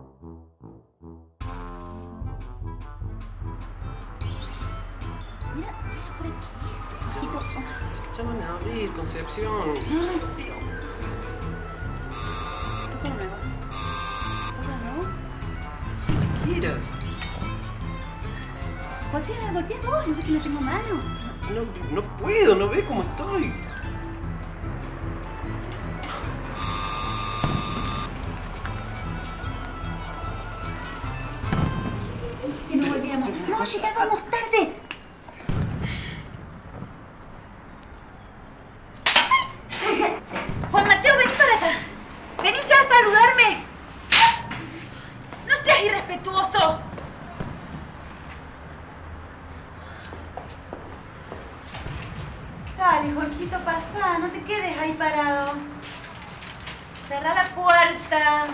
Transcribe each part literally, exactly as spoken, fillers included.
Mira, eso por aquí es. Ya van a abrir, Concepción. Ay, pero... Toca de nuevo. Toca de nuevo. Lo que quieras. Golpea, golpea vos, no ves que no tengo manos. No, no puedo, no ves cómo estoy. Que no volviéramos. No, llegábamos tarde. Juan Mateo, vení para acá. Vení ya a saludarme. No seas irrespetuoso. Dale, Jorgito, pasá. No te quedes ahí parado. Cerrá la puerta.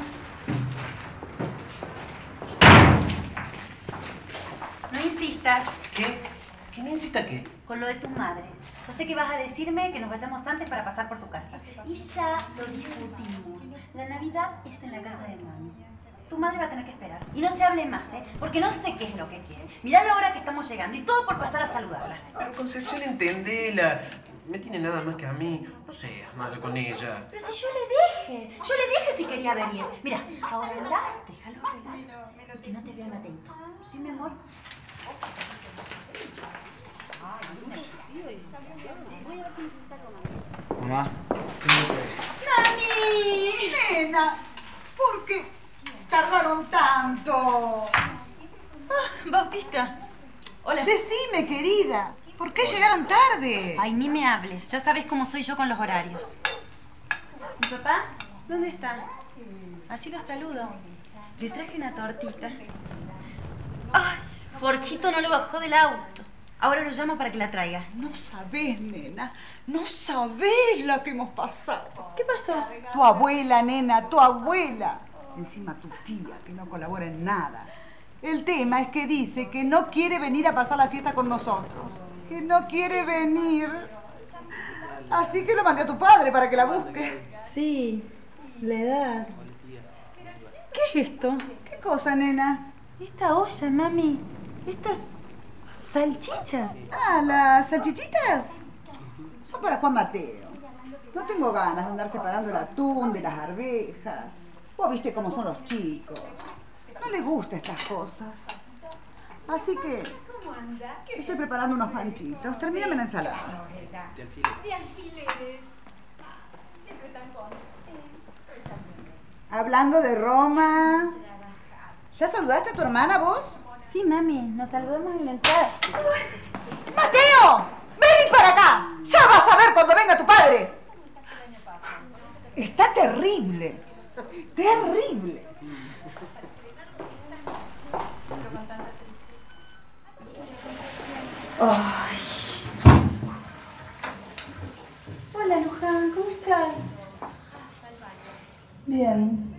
No insistas. ¿Qué? ¿Qué no insista qué? Con lo de tu madre. Yo sé que vas a decirme que nos vayamos antes para pasar por tu casa. Y ya lo discutimos. La Navidad es en la casa de mami. Tu madre va a tener que esperar. Y no se hable más, ¿eh? Porque no sé qué es lo que quiere. Mirá la hora que estamos llegando y todo por pasar a saludarla. Pero Concepción, entendela. Me tiene nada más que a mí. No seas malo con ella. Pero si yo le dije. Yo le dije si quería venir. Mira, ahora anda, deja los regalos. Y que no te vea Mateito. ¿Sí, mi amor? Mamá. ¡Mami! Nena, ¿por qué tardaron tanto? Ah, Bautista. Hola. Decime, querida, ¿por qué llegaron tarde? Ay, ni me hables. Ya sabes cómo soy yo con los horarios. ¿Mi papá? ¿Dónde está? Así lo saludo. Le traje una tortita. Ay, Jorgito no lo bajó del auto. Ahora lo llamo para que la traiga. No sabés, nena, no sabés la que hemos pasado. ¿Qué pasó? Tu abuela, nena, tu abuela. Encima tu tía, que no colabora en nada. El tema es que dice que no quiere venir a pasar la fiesta con nosotros. Que no quiere venir. Así que lo mandé a tu padre para que la busque. Sí, la edad. ¿Qué es esto? ¿Qué cosa, nena? Esta olla, mami. Estas salchichas. Ah, ¿las salchichitas? Son para Juan Mateo. No tengo ganas de andar separando el atún de las arvejas. Vos viste cómo son los chicos. No les gustan estas cosas. Así que estoy preparando unos panchitos. Termíname la ensalada. De alfileres. Siempre tan contentos. Hablando de Roma. ¿Ya saludaste a tu hermana vos? Sí, mami. Nos saludamos en la entrada. ¡Mateo! ¡Vení para acá! ¡Ya vas a ver cuando venga tu padre! Está terrible. Terrible. Ay. Hola, Luján. ¿Cómo estás? Bien.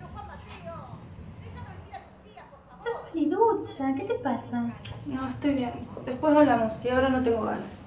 Estás ni ducha. ¿Qué te pasa? No, estoy bien. Después hablamos y ahora no tengo ganas.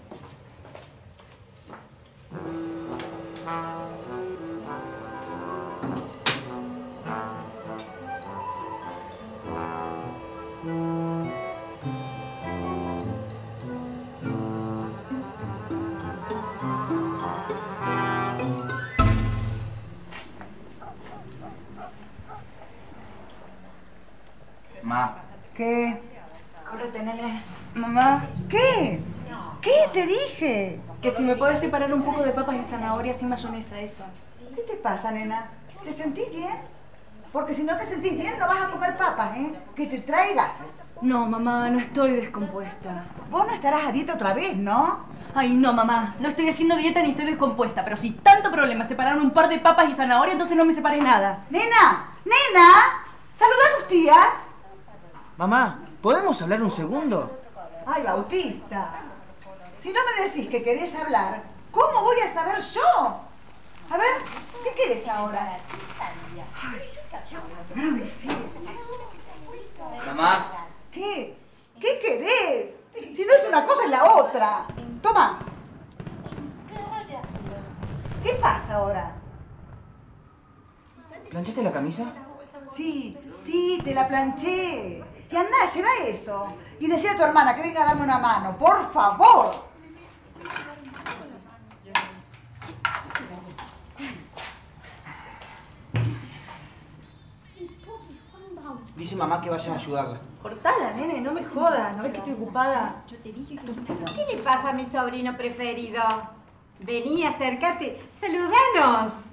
Ma. ¿Qué? Córrete, nene. Mamá, ¿Qué? ¿Qué te dije? que si me podés separar un poco de papas y zanahorias sin mayonesa, eso. ¿Qué te pasa, nena? ¿Te sentís bien? Porque si no te sentís bien, no vas a comer papas, ¿eh? Que te trae gases. No, mamá, no estoy descompuesta. Vos no estarás a dieta otra vez, ¿no? Ay, no, mamá. No estoy haciendo dieta ni estoy descompuesta. Pero si tanto problema separar un par de papas y zanahorias, entonces no me separes nada. Nena, nena, saluda a tus tías. Mamá, ¿podemos hablar un segundo? Ay, Bautista, si no me decís que querés hablar, ¿cómo voy a saber yo? A ver, ¿qué querés ahora? Ay, sí. Mamá. ¿Qué? ¿Qué querés? Si no es una cosa es la otra. Toma. ¿Qué pasa ahora? ¿Planchaste la camisa? Sí, sí, te la planché. Y andá, lleva eso. Y decile a tu hermana que venga a darme una mano, por favor. Dice mamá que vayas a ayudarla. Cortala, nene, no me jodas. ¿No ves que estoy ocupada? ¿Qué le pasa a mi sobrino preferido? Vení, acércate, saludanos.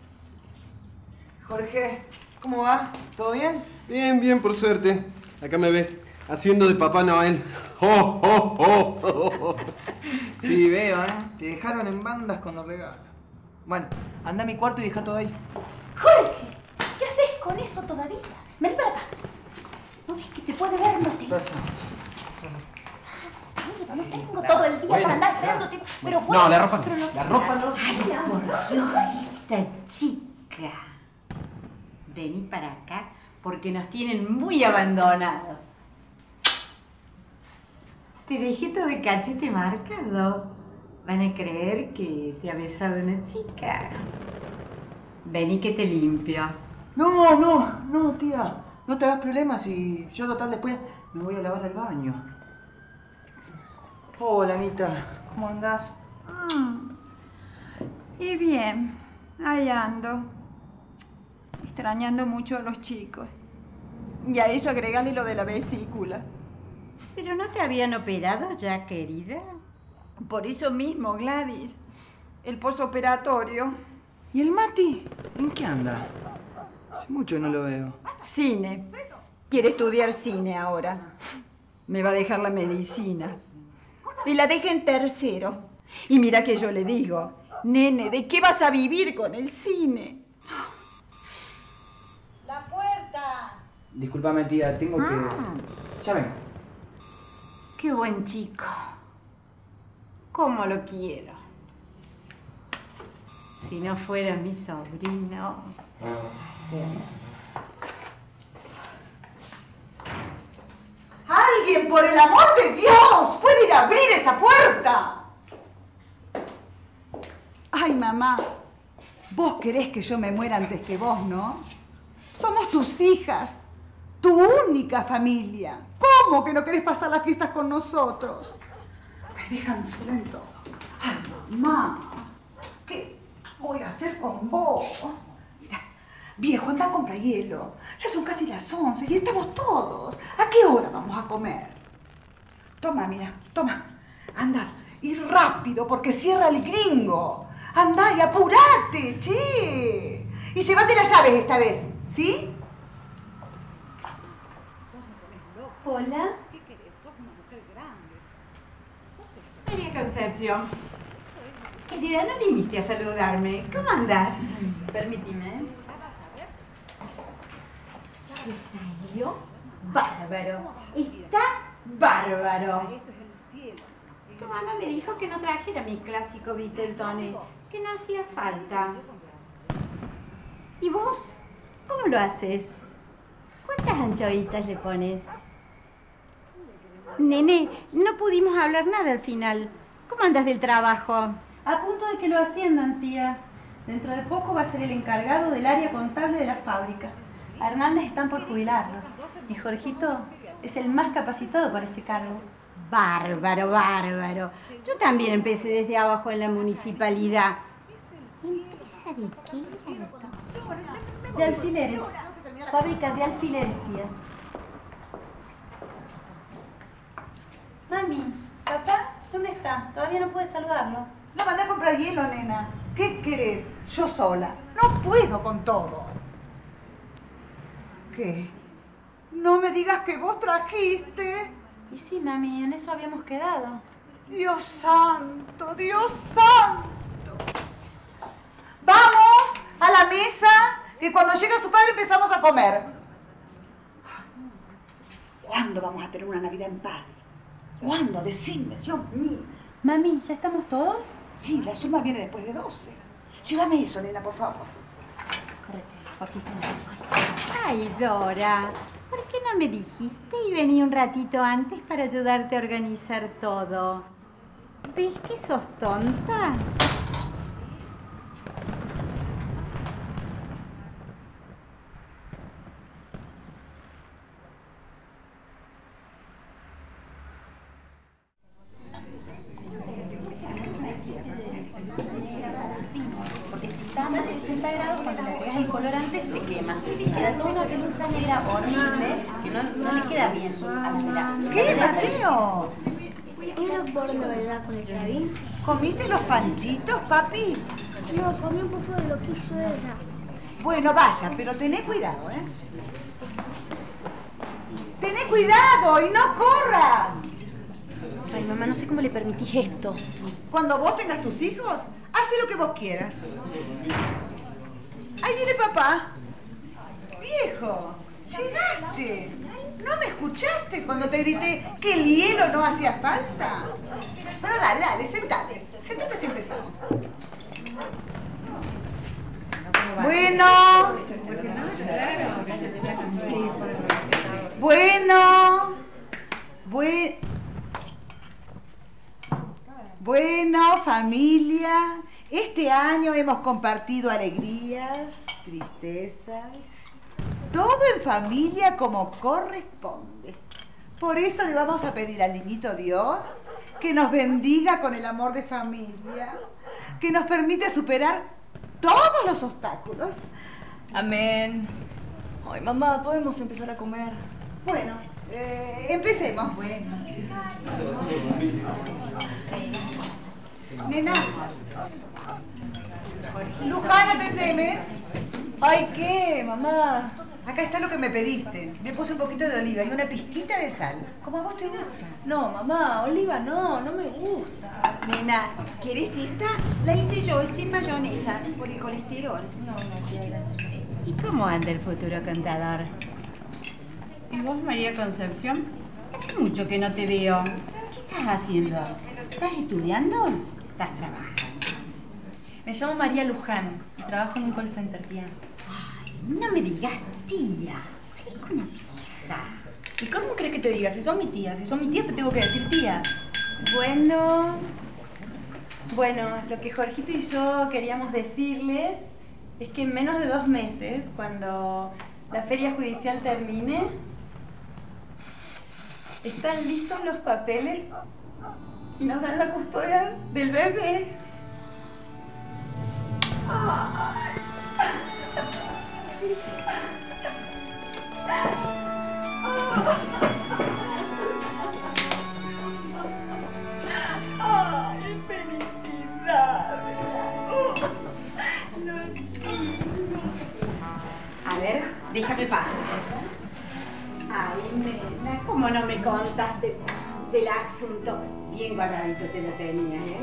Jorge, ¿cómo va? ¿Todo bien? Bien, bien, por suerte. Acá me ves, haciendo de Papá Noel. ¡Oh, oh, oh, oh, oh! Sí, veo, ¿eh? Te dejaron en bandas con los regalos. Bueno, anda a mi cuarto y deja todo ahí. ¡Jorge! ¿Qué haces con eso todavía? Ven para acá. ¿No ves que te puede ver? No te... Pasa. No tengo todo el día para andar esperándote, pero bueno... No, la ropa no. pero La ropa no. Ay, por Dios, esta chica. Vení para acá porque nos tienen muy abandonados. Te dejé todo el cachete marcado. Van a creer que te ha besado una chica. Vení que te limpio. No, no, no, tía. No te hagas problemas y yo total después me voy a lavar el baño. Hola, Anita. ¿Cómo andás? Mm. Y bien, ahí ando. Extrañando mucho a los chicos. Y a eso agregale lo de la vesícula. ¿Pero no te habían operado ya, querida? Por eso mismo, Gladys. El posoperatorio. ¿Y el Mati? ¿En qué anda? Hace mucho no lo veo. Cine. Quiere estudiar cine ahora. Me va a dejar la medicina. Y la deja en tercero. Y mira que yo le digo, nene, ¿de qué vas a vivir con el cine? ¡La puerta! Discúlpame, tía, tengo que... Ya vengo. Qué buen chico. ¿Cómo lo quiero? Si no fuera mi sobrino... ¡Alguien, por el amor de Dios, puede ir a abrir esa puerta! Ay, mamá, vos querés que yo me muera antes que vos, ¿no? Somos tus hijas, tu única familia. ¿Cómo que no querés pasar las fiestas con nosotros? Me dejan sola en todo. Ay, mamá, ¿qué voy a hacer con vos? Mira, viejo, anda a comprar hielo. Ya son casi las once y estamos todos. ¿A qué hora vamos a comer? Toma, mira, toma. Anda, y rápido, porque cierra el gringo. Anda y apurate, che. Y llévate las llaves esta vez, ¿sí? Hola. ¿Qué querés? Sos una mujer grande. María Concepción. Querida, no viniste a saludarme. ¿Cómo andás? Permíteme. ¿Qué salió? Bárbaro. Está bárbaro. Esto es el cielo. Tu mamá me dijo que no trajera mi clásico Viteltoné, que no hacía falta. ¿Y vos? ¿Cómo lo haces? ¿Cuántas anchoitas le pones? Nene, no pudimos hablar nada al final. ¿Cómo andas del trabajo? A punto de que lo asciendan, tía. Dentro de poco va a ser el encargado del área contable de la fábrica. A Hernández están por jubilarlo. Y Jorgito es el más capacitado para ese cargo. Bárbaro, bárbaro. Yo también empecé desde abajo en la municipalidad. ¿Empresa de qué era entonces? De alfileres. Fábrica de alfileres, tía. Mami, papá, ¿dónde está? Todavía no puede saludarlo. Lo mandé a comprar hielo, nena. ¿Qué querés? Yo sola. No puedo con todo. ¿Qué? No me digas que vos trajiste. Y sí, mami, en eso habíamos quedado. Dios santo, Dios santo. Vamos a la mesa, que cuando llega su padre empezamos a comer. ¿Cuándo vamos a tener una Navidad en paz? ¿Cuándo? Decime, Dios mío. Mami, ¿ya estamos todos? Sí, la suma viene después de doce. Llévame eso, nena, por favor. Correte, Jorgito. Ay, Dora, ¿por qué no me dijiste y vení un ratito antes para ayudarte a organizar todo? ¿Ves que sos tonta? ochenta grados, cuando le agregas el colorante se quema. Queda toda una pelusa negra horrible que no, no le queda bien a la tela. ¿Qué, Mateo? ¿Era porno, verdad, con el Clavín? ¿Comiste los panchitos, papi? No, comí un poco de lo que hizo ella. Bueno, vaya, pero tené cuidado, ¿eh? Tené cuidado y no corras. Ay, mamá, no sé cómo le permitís esto. Cuando vos tengas tus hijos, haz lo que vos quieras. Ahí viene papá. Viejo, llegaste. ¿No me escuchaste cuando te grité que el hielo no hacía falta? Bueno, dale, dale, sentate. Sentate si empezamos. Bueno. Bueno. Bueno. Bueno, familia. Este año hemos compartido alegrías, tristezas. Todo en familia como corresponde. Por eso le vamos a pedir al niñito Dios que nos bendiga con el amor de familia, que nos permite superar todos los obstáculos. Amén. Ay, mamá, ¿podemos empezar a comer? Bueno, eh, empecemos. Bueno. Nena. Luján, atendeme. Ay, ¿qué, mamá? Acá está lo que me pediste. Le puse un poquito de oliva y una pizquita de sal. Como a vos te gusta. No, mamá, oliva no, no me gusta. Nena, ¿querés esta? La hice yo, es sin mayonesa, por el colesterol. No, no, tía, gracias. ¿Y cómo anda el futuro contador? ¿Y vos, María Concepción? Hace mucho que no te veo. ¿Qué estás haciendo? ¿Estás estudiando? ¿Estás trabajando? Me llamo María Luján y trabajo en un call center, tía. Ay, no me digas tía. Parezco una vieja. ¿Y cómo crees que te diga? Si sos mi tía, si sos mi tía te tengo que decir tía. Bueno, bueno, lo que Jorgito y yo queríamos decirles es que en menos de dos meses, cuando la feria judicial termine, están listos los papeles y nos dan la custodia del bebé. Ay. Ay, felicidades. Los hijos. A ver, déjame pasar. Ay, nena, ¿cómo no me contaste del asunto? Bien guardadito te lo tenías, ¿eh?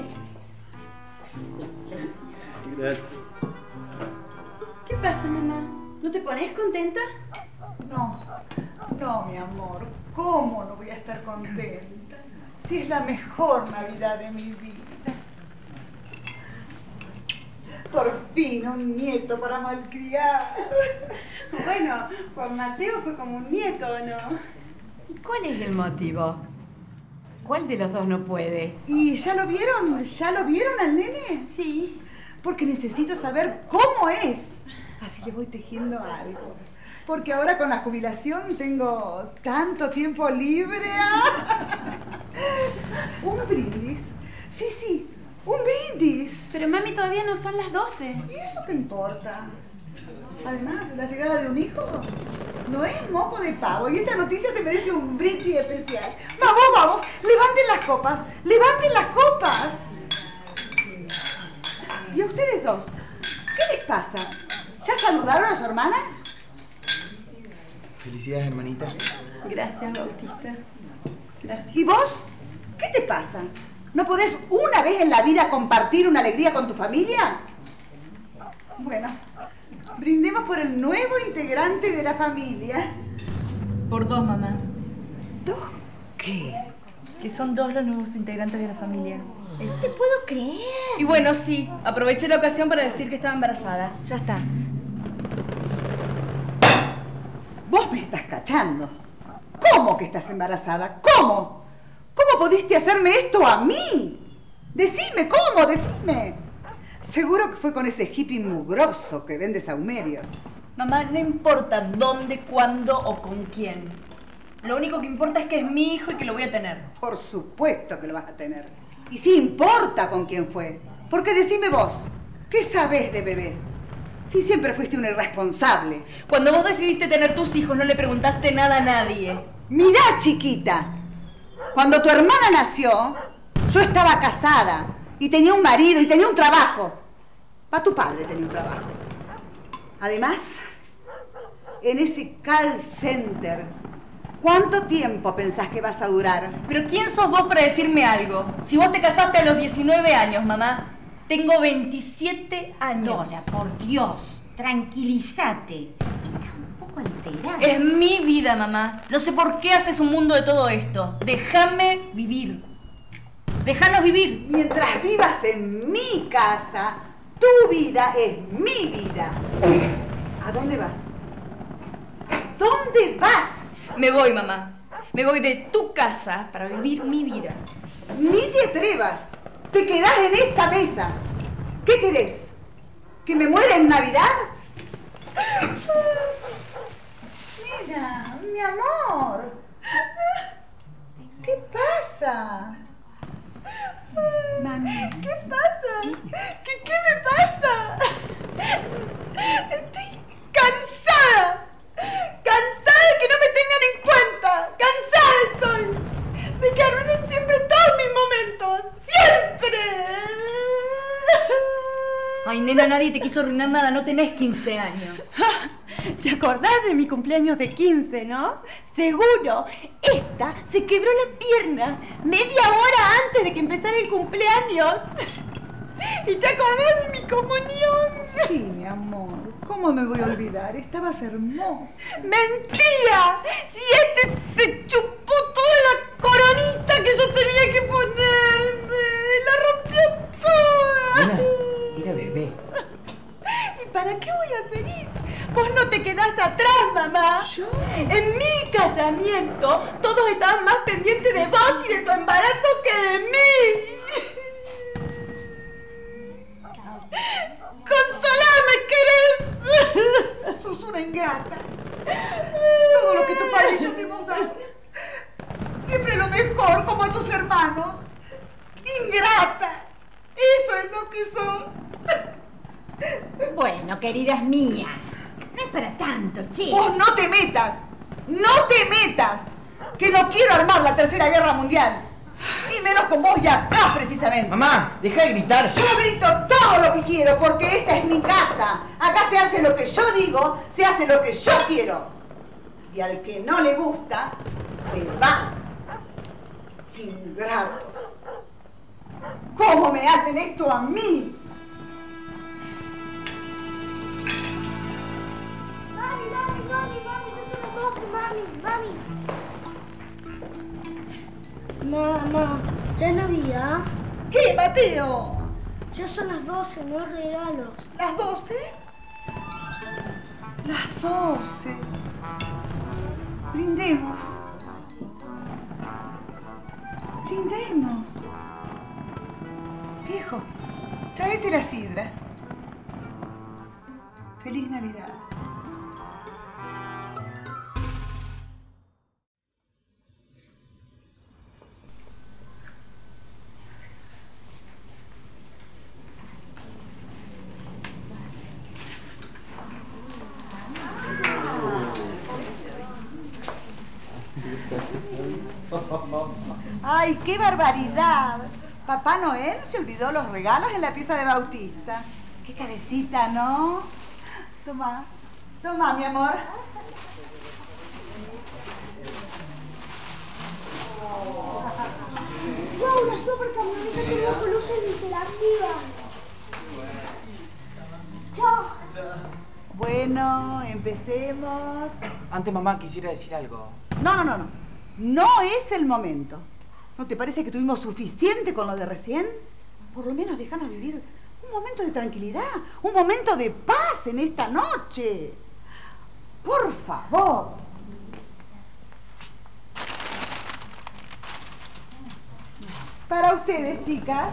Gracias. ¿Qué pasa, mamá? ¿No te pones contenta? No, no, mi amor. ¿Cómo no voy a estar contenta? Si es la mejor Navidad de mi vida. Por fin un nieto para malcriar. Bueno, Juan Mateo fue como un nieto, ¿no? ¿Y cuál es el motivo? ¿Cuál de los dos no puede? ¿Y ya lo vieron? ¿Ya lo vieron al nene? Sí. Porque necesito saber cómo es. Así le voy tejiendo algo. Porque ahora con la jubilación tengo tanto tiempo libre. Un brindis. Sí, sí, un brindis. Pero mami, todavía no son las doce. ¿Y eso qué importa? Además, la llegada de un hijo no es moco de pavo. Y esta noticia se merece un brindis especial. Vamos, vamos, levanten las copas. Levanten las copas. ¿Y a ustedes dos? ¿Qué les pasa? ¿Ya saludaron a su hermana? Felicidades, hermanita. Gracias, Bautista. Gracias. ¿Y vos? ¿Qué te pasa? ¿No podés una vez en la vida compartir una alegría con tu familia? Bueno, brindemos por el nuevo integrante de la familia. Por dos, mamá. ¿Dos? ¿Qué? Que son dos los nuevos integrantes de la familia. Eso. No te puedo creer. Y bueno, sí, aproveché la ocasión para decir que estaba embarazada. Ya está. Vos me estás cachando. ¿Cómo que estás embarazada? ¿Cómo? ¿Cómo pudiste hacerme esto a mí? Decime, ¿cómo? Decime. Seguro que fue con ese hippie mugroso que vende saumerios. Mamá, no importa dónde, cuándo o con quién. Lo único que importa es que es mi hijo y que lo voy a tener. Por supuesto que lo vas a tener. Y sí importa con quién fue. Porque decime vos, ¿qué sabés de bebés? Si siempre fuiste un irresponsable. Cuando vos decidiste tener tus hijos, no le preguntaste nada a nadie. Mirá, chiquita. Cuando tu hermana nació, yo estaba casada y tenía un marido y tenía un trabajo. Pa' tu padre tenía un trabajo. Además, en ese call center, ¿cuánto tiempo pensás que vas a durar? Pero ¿quién sos vos para decirme algo? Si vos te casaste a los diecinueve años, mamá. Tengo veintisiete años. Dora, por Dios, tranquilízate. Estás un poco enterada. Es mi vida, mamá. No sé por qué haces un mundo de todo esto. Déjame vivir. Déjanos vivir. Mientras vivas en mi casa, tu vida es mi vida. ¿A dónde vas? ¿Dónde vas? Me voy, mamá. Me voy de tu casa para vivir mi vida. Ni te atrevas. Te quedás en esta mesa. ¿Qué querés? ¿Que me muera en Navidad? Mira, mi amor. ¿Qué pasa? Mami. ¿Qué pasa? ¿Qué, qué me pasa? Estoy cansada. Cansada de que no me tengan en cuenta. Cansada estoy. De que arruinen siempre todos mis momentos. ¡Siempre! Ay, nena, nadie te quiso arruinar nada. No tenés quince años. ¿Te acordás de mi cumpleaños de quince, no? Seguro. Esta se quebró la pierna media hora antes de que empezara el cumpleaños. ¿Y te acordás de mi comunión? Sí, mi amor. ¿Cómo me voy a olvidar? Estabas hermosa. ¡Mentira! Si este se chupó toda la coronita que yo tenía que ponerme. La rompió toda. Nena, era bebé. ¿Y para qué voy a seguir? Vos no te quedás atrás, mamá. ¿Yo? En mi casamiento, todos estaban más pendientes de vos y de tu embarazo que de mí. ¡Consolame, querés! Sos una ingrata. Todo lo que tu padre y yo te hemos dado. Siempre lo mejor, como a tus hermanos. Ingrata. Eso es lo que sos. Bueno, queridas mías, no es para tanto, che. Vos no te metas. No te metas. Que no quiero armar la tercera guerra mundial. Y menos con vos y acá, precisamente. Mamá, deja de gritar. Yo grito todo lo que quiero porque esta es mi casa. Acá se hace lo que yo digo, se hace lo que yo quiero. Y al que no le gusta, se va. Ingratos. ¿Cómo me hacen esto a mí? Mami, mami, mami, mami, ya son las doce, mami, mami. Mamá, ¿ya es Navidad? ¿Qué, Mateo? Ya son las doce, no hay regalos. ¿Las doce? Las doce. Brindemos. Brindemos. Viejo, tráete la sidra. Feliz Navidad. ¡Ay, qué barbaridad! Papá Noel se olvidó los regalos en la pieza de Bautista. ¡Qué cabecita!, ¿no? Toma, toma, mi amor. ¡Wow! Una super camioneta que veo con luces interactivas. ¡Chao! Bueno, empecemos. Antes, mamá, quisiera decir algo. No, no, no, no. No es el momento. ¿No te parece que tuvimos suficiente con lo de recién? Por lo menos déjanos vivir un momento de tranquilidad, un momento de paz en esta noche. Por favor. Para ustedes, chicas.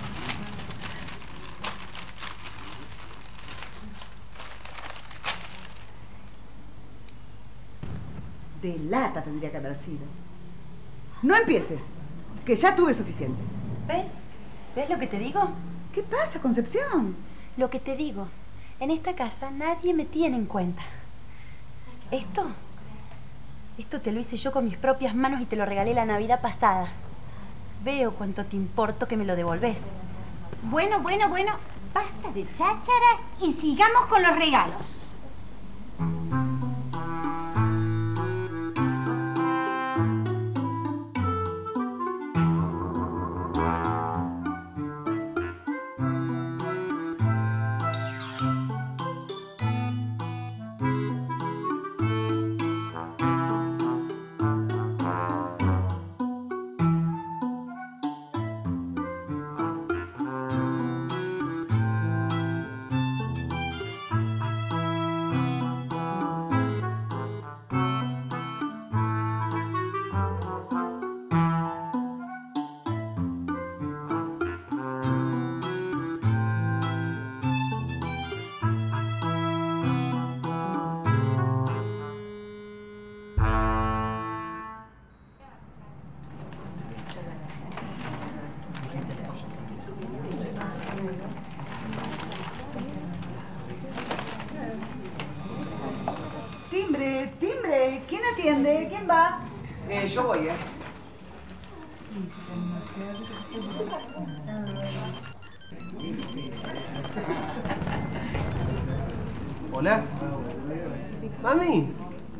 De lata tendría que haber sido. No empieces, que ya tuve suficiente. ¿Ves? ¿Ves lo que te digo? ¿Qué pasa, Concepción? Lo que te digo. En esta casa nadie me tiene en cuenta. Esto, esto te lo hice yo con mis propias manos y te lo regalé la Navidad pasada. Veo cuánto te importo que me lo devolvés. Bueno, bueno, bueno, basta de cháchara y sigamos con los regalos. Timbre, timbre. ¿Quién atiende? ¿Quién va? Eh, yo voy, ¿eh? Hola. Mami.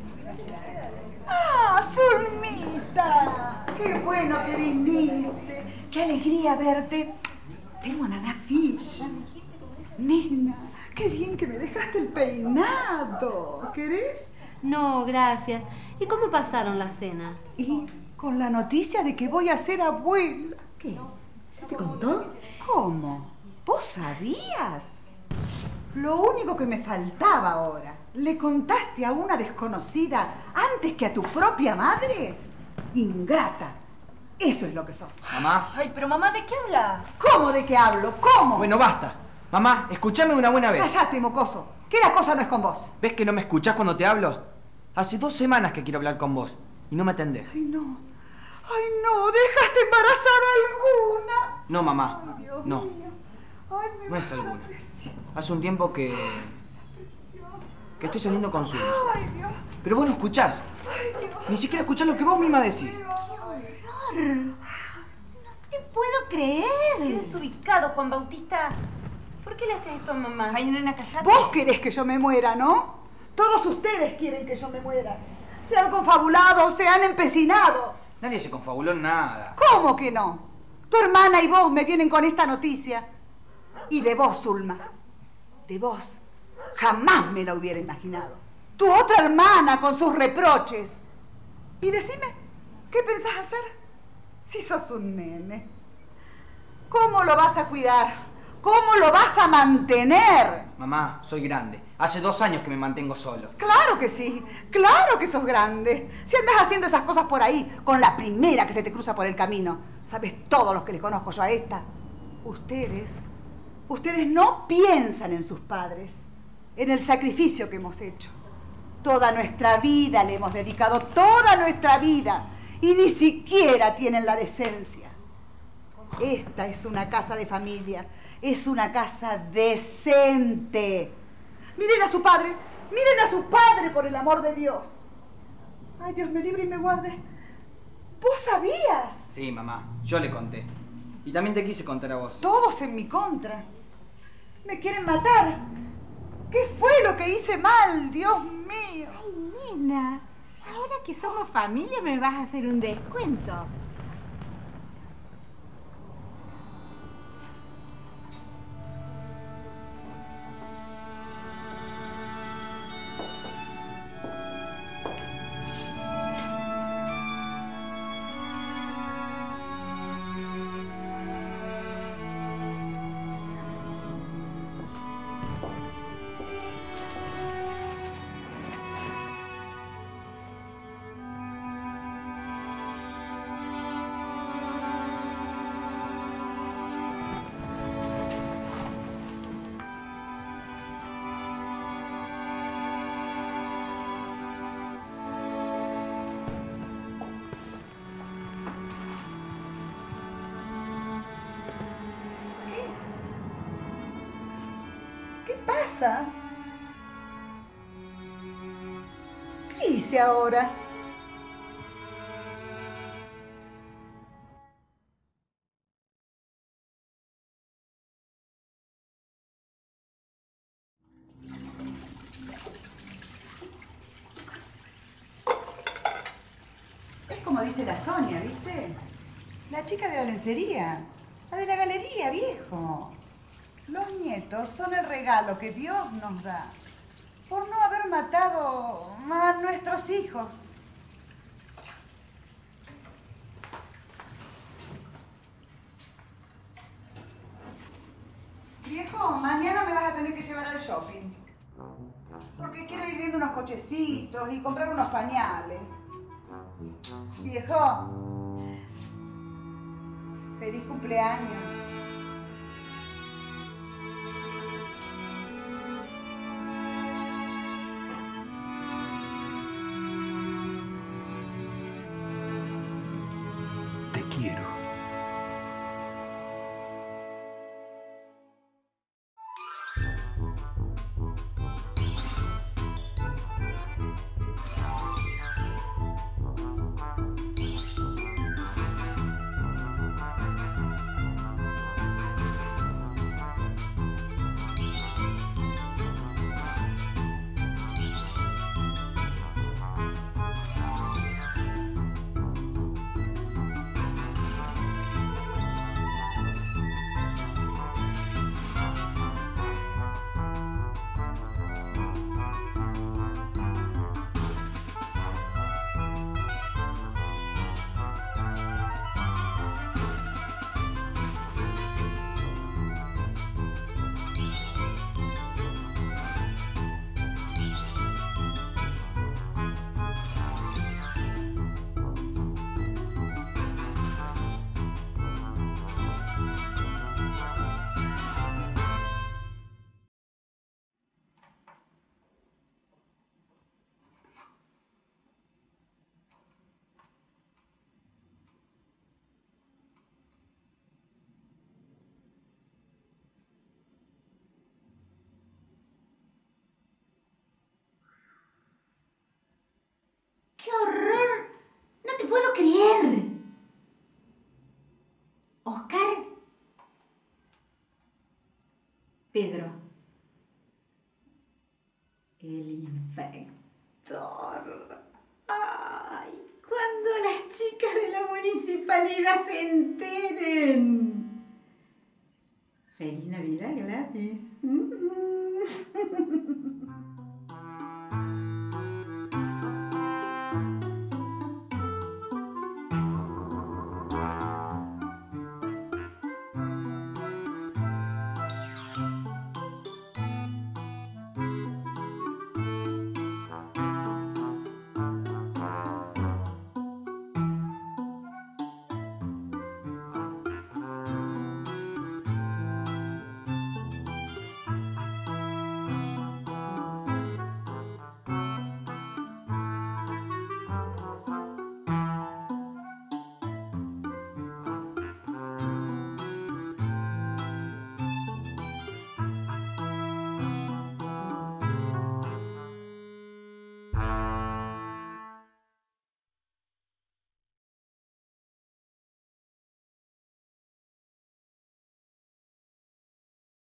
¡Ah, Zulmita! ¡Qué bueno que viniste! ¡Qué alegría verte! Tengo a Nana Fish. Nena, qué bien que me dejaste el peinado. ¿Querés? No, gracias. ¿Y cómo pasaron la cena? Y con la noticia de que voy a ser abuela. ¿Qué? ¿Ya te contó? ¿Cómo? ¿Vos sabías? Lo único que me faltaba ahora. ¿Le contaste a una desconocida antes que a tu propia madre? Ingrata. Eso es lo que sos. Mamá. Ay, pero mamá, ¿de qué hablas? ¿Cómo de qué hablo? ¿Cómo? Bueno, basta. Mamá, escúchame una buena vez. Cállate, mocoso. Que la cosa no es con vos. ¿Ves que no me escuchás cuando te hablo? Hace dos semanas que quiero hablar con vos y no me atendés. Ay, no. Ay, no. ¿Dejaste embarazada alguna? No, mamá. Ay, Dios No. mío. Ay, me No es baja la alguna. presión. Hace un tiempo que... que estoy saliendo con Zulma. Ay, Dios. Pero vos no escuchás. Ay, Dios. Ni siquiera escuchás lo que vos misma decís. No te puedo creer. Qué desubicado, Juan Bautista. ¿Por qué le haces esto a mamá? Ay, nena, callate. Vos querés que yo me muera, ¿no? Todos ustedes quieren que yo me muera. Se han confabulado, se han empecinado. Nadie se confabuló en nada. ¿Cómo que no? Tu hermana y vos me vienen con esta noticia. Y de vos, Zulma. De vos. Jamás me la hubiera imaginado. Tu otra hermana con sus reproches. Y decime, ¿qué pensás hacer? Si sos un nene. ¿Cómo lo vas a cuidar? ¿Cómo lo vas a mantener? Mamá, soy grande. Hace dos años que me mantengo solo. Claro que sí, claro que sos grande. Si andas haciendo esas cosas por ahí, con la primera que se te cruza por el camino. ¿Sabes todos los que les conozco yo a esta? Ustedes, ustedes no piensan en sus padres, en el sacrificio que hemos hecho. Toda nuestra vida le hemos dedicado, toda nuestra vida, y ni siquiera tienen la decencia. Esta es una casa de familia, es una casa decente. Miren a su padre, miren a su padre, por el amor de Dios. Ay, Dios me libre y me guarde. ¿Vos sabías? Sí, mamá, yo le conté. Y también te quise contar a vos. Todos en mi contra. Me quieren matar. ¿Qué fue lo que hice mal, Dios mío? Ay, nena, ahora que somos familia me vas a hacer un descuento. pasa? ¿Qué hice ahora? Es como dice la Sonia, ¿viste? La chica de la lencería. La de la galería, viejo. Los nietos son el regalo que Dios nos da por no haber matado a nuestros hijos. Viejo, mañana me vas a tener que llevar al shopping. Porque quiero ir viendo unos cochecitos y comprar unos pañales. Viejo, feliz cumpleaños. Te quiero. ¡Qué horror! ¡No te puedo creer! ¿Oscar? Pedro. El inspector. ¡Ay! Cuando las chicas de la municipalidad se enteren. Feliz Navidad gratis.